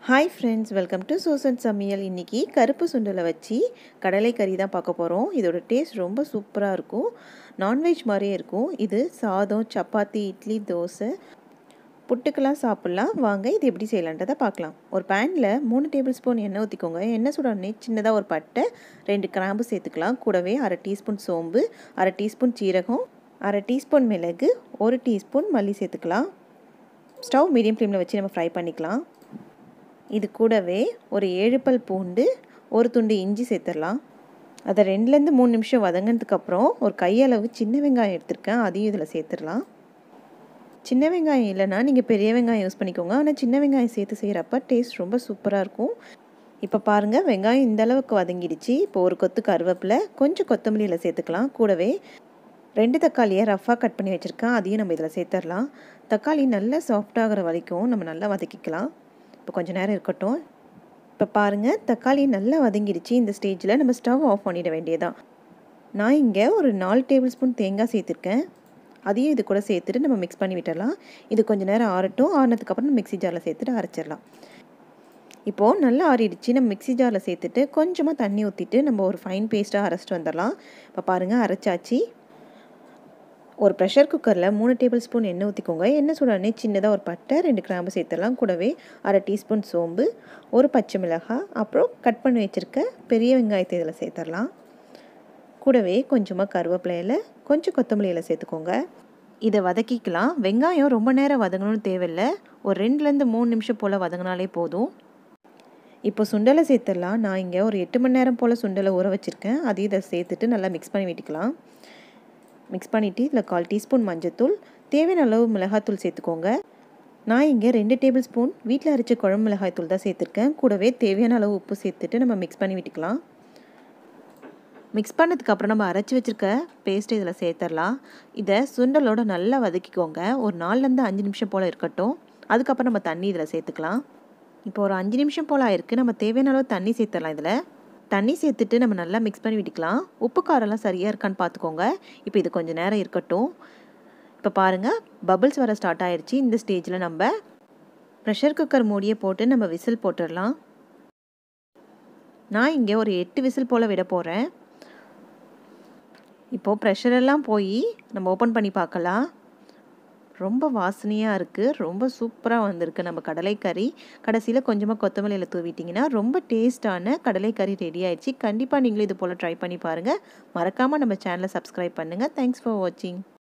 Hi friends, welcome to Susan சமையல். இன்றைக்கி கருப்பு சுண்டலை வச்சு கடலை கறி தான் பார்க்க போகிறோம். இதோட டேஸ்ட் ரொம்ப சூப்பராக இருக்கும். நான்வெஜ் மாதிரியே இருக்கும். இது சாதம், சப்பாத்தி, இட்லி, தோசை, புட்டுக்கெல்லாம் சாப்பிட்லாம். வாங்க இது எப்படி செய்யலான்றதை பார்க்கலாம். ஒரு பேனில் 3 டேபிள் ஸ்பூன் எண்ணெய் ஊற்றிக்கோங்க. எண்ணெய் சுடனே சின்னதாக ஒரு பட்டை, 2 கிராம்பு சேர்த்துக்கலாம். கூடவே அரை டீஸ்பூன் சோம்பு, அரை டீஸ்பூன் சீரகம், அரை டீஸ்பூன் மிளகு, 1 டீஸ்பூன் மல்லி சேர்த்துக்கலாம். ஸ்டவ் மீடியம் ஃப்ளேமில் வச்சு நம்ம ஃப்ரை பண்ணிக்கலாம். இது கூடவே ஒரு 7 பல் பூண்டு, ஒரு துண்டு இஞ்சி சேர்த்துடலாம். அதை 2லேருந்து 3 நிமிஷம் வதங்கினதுக்கப்புறம் ஒரு கையளவு சின்ன வெங்காயம் எடுத்துருக்கேன், அதையும் இதில் சேர்த்துடலாம். சின்ன வெங்காயம் இல்லைன்னா நீங்கள் பெரிய வெங்காயம் யூஸ் பண்ணிக்கோங்க. ஆனால் சின்ன வெங்காயம் சேர்த்து செய்கிறப்ப டேஸ்ட் ரொம்ப சூப்பராக இருக்கும். இப்போ பாருங்கள், வெங்காயம் இந்த அளவுக்கு வதங்கிடுச்சு. இப்போ ஒரு கொத்து கருவேப்பிலை, கொஞ்சம் கொத்தமல்லியில் சேர்த்துக்கலாம். கூடவே 2 தக்காளியை ரஃப்பாக கட் பண்ணி வச்சுருக்கேன், அதையும் நம்ம இதில் சேர்த்துடலாம். தக்காளி நல்லா சாஃப்டாகிற வரைக்கும் நம்ம நல்லா வதக்கிக்கலாம். இப்போ கொஞ்சம் நேரம் இருக்கட்டும். இப்போ பாருங்கள், தக்காளி நல்லா வதங்கிடுச்சு. இந்த ஸ்டேஜில் நம்ம ஸ்டவ் ஆஃப் பண்ணிட வேண்டியதான். நான் இங்கே ஒரு 4 டேபிள் ஸ்பூன் தேங்காய் சேர்த்துருக்கேன், அதையும் இது கூட சேர்த்துட்டு நம்ம மிக்ஸ் பண்ணி விட்டுடலாம். இது கொஞ்சம் நேரம் ஆறட்டும். ஆறினதுக்கப்புறம் நம்ம மிக்ஸி ஜாரில் சேர்த்துட்டு அரைச்சிடலாம். இப்போது நல்லா ஆறிடுச்சு. நம்ம மிக்ஸி ஜாரில் சேர்த்துட்டு கொஞ்சமாக தண்ணி ஊற்றிட்டு நம்ம ஒரு ஃபைன் பேஸ்ட்டாக அரைச்சிட்டு வந்துடலாம். இப்போ பாருங்கள், அரைச்சாச்சு. ஒரு ப்ரெஷர் குக்கரில் 3 டேபிள் ஸ்பூன் எண்ணெய் ஊற்றிக்கோங்க. எண்ணெய் சூடானே சின்னதாக ஒரு பட்டை, 2 கிராம்பு சேர்த்துடலாம். கூடவே அரை டீஸ்பூன் சோம்பு, ஒரு பச்சை மிளகாய், அப்புறம் கட் பண்ணி வச்சுருக்க பெரிய வெங்காயத்தை இதில் சேர்த்துடலாம். கூடவே கொஞ்சமாக கருவேப்பிலையில், கொஞ்சம் கொத்தமல்லியில் சேர்த்துக்கோங்க. இதை வதக்கிக்கலாம். வெங்காயம் ரொம்ப நேரம் வதங்கணும்னு தேவையில்லை. ஒரு 2லேருந்து 3 நிமிஷம் போல் வதங்கினாலே போதும். இப்போ சுண்டலை சேர்த்துடலாம். நான் இங்கே ஒரு 8 மணி நேரம் போல் சுண்டலை ஊற வச்சுருக்கேன், அதையும் இதை சேர்த்துட்டு நல்லா மிக்ஸ் பண்ணி விட்டுக்கலாம். மிக்ஸ் பண்ணிவிட்டு இதில் 1/4 டீஸ்பூன் மஞ்சத்தூள், தேவையான அளவு மிளகாத்தூள் சேர்த்துக்கோங்க. நான் இங்கே 2 டேபிள் ஸ்பூன் வீட்டில் அரைச்ச குழம்பு மிளகாய்த்தூள் தான் சேர்த்துருக்கேன். கூடவே தேவையான அளவு உப்பு சேர்த்துட்டு நம்ம மிக்ஸ் பண்ணி விட்டுக்கலாம். மிக்ஸ் பண்ணதுக்கப்புறம் நம்ம அரைச்சி வச்சுருக்க பேஸ்ட்டு இதில் சேர்த்துடலாம். இதை சுண்டலோடு நல்லா வதக்கிக்கோங்க. ஒரு 4லேருந்து 5 நிமிஷம் போல் இருக்கட்டும். அதுக்கப்புறம் நம்ம தண்ணி இதில் சேர்த்துக்கலாம். இப்போ ஒரு 5 நிமிஷம் போல் ஆயிருக்கு. நம்ம தேவையான அளவு தண்ணி சேர்த்துடலாம். இதில் தண்ணி சேர்த்துட்டு நம்ம நல்லா மிக்ஸ் பண்ணி விட்டுக்கலாம். உப்பு காரெல்லாம் சரியாக இருக்கான்னு பார்த்துக்கோங்க. இப்போ இது கொஞ்சம் நேரம் இருக்கட்டும். இப்போ பாருங்கள், பபிள்ஸ் வர ஸ்டார்ட் ஆகிடுச்சு. இந்த ஸ்டேஜில் நம்ம ப்ரெஷர் குக்கர் மூடியை போட்டு நம்ம விசில் போட்டுடலாம். நான் இங்கே ஒரு 8 விசில் போல் விட போகிறேன். இப்போது ப்ரெஷரெல்லாம் போய் நம்ம ஓப்பன் பண்ணி பார்க்கலாம். ரொம்ப வாசனையாக இருக்குது. ரொம்ப சூப்பராக வந்திருக்கு நம்ம கடலைக்கறி. கடைசியில் கொஞ்சமாக கொத்தமல்லியில் தூவிட்டிங்கன்னா ரொம்ப டேஸ்ட்டான கடலைக்கறி ரெடி ஆயிடுச்சு. கண்டிப்பாக நீங்களும் இது போல் ட்ரை பண்ணி பாருங்கள். மறக்காமல் நம்ம சேனலை சப்ஸ்கிரைப் பண்ணுங்கள். தேங்க்ஸ் ஃபார் வாட்சிங்.